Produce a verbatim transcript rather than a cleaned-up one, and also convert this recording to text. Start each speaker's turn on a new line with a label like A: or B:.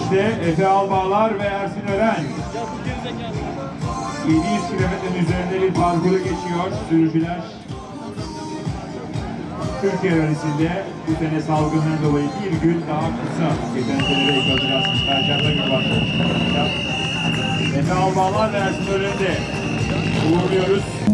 A: İşte Efe Albağlar ve Ersin Ören. yedi yüz kilometrenin üzerinde bir parkuru geçiyor sürücüler. Türkiye rallisinde bu sene salgından dolayı bir gün daha kısa. Geçen senelere yıkılacağız. Perşembe günü başlamışlar. Efe Albağlar ve Ersin Ören'i de uğurluyoruz.